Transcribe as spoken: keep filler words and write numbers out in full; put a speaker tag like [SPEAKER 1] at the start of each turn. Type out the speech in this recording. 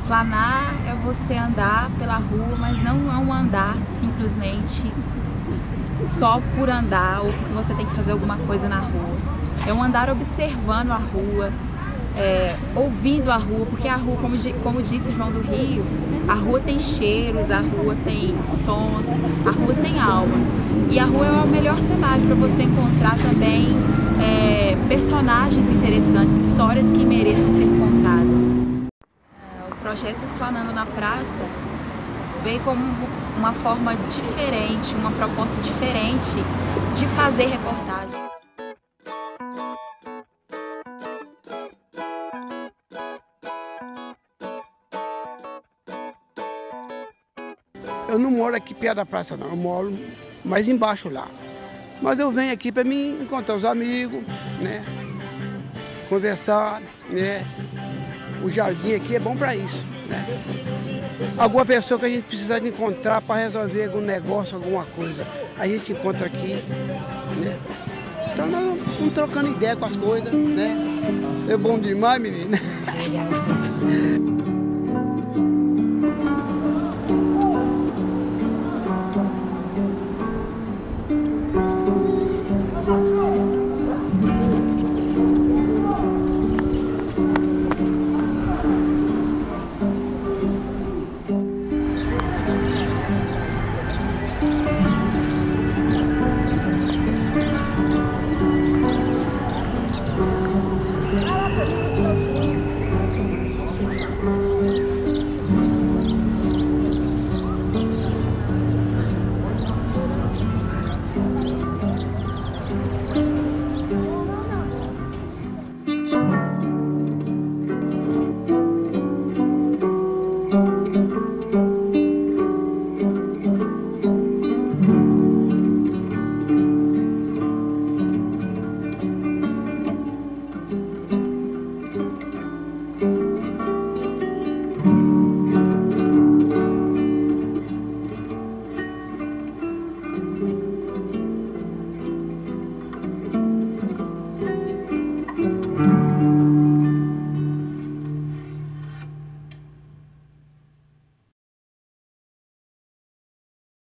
[SPEAKER 1] Planar é você andar pela rua, mas não é um andar simplesmente só por andar ou porque você tem que fazer alguma coisa na rua. É um andar observando a rua, é, ouvindo a rua, porque a rua, como, como disse João do Rio, a rua tem cheiros, a rua tem sons, a rua tem alma. E a rua é o melhor cenário para você encontrar também é, personagens interessantes, histórias que mereçam ser contadas. É, o projeto Planando na Praça veio como uma forma diferente, uma proposta diferente de fazer reportagem.
[SPEAKER 2] Eu não moro aqui perto da praça não, eu moro mais embaixo lá. Mas eu venho aqui para me encontrar os amigos, né? Conversar, né? O jardim aqui é bom para isso, né? Alguma pessoa que a gente precisa de encontrar para resolver algum negócio, alguma coisa, a gente encontra aqui, né? Então nós vamos trocando ideia com as coisas, né? É bom demais, menina.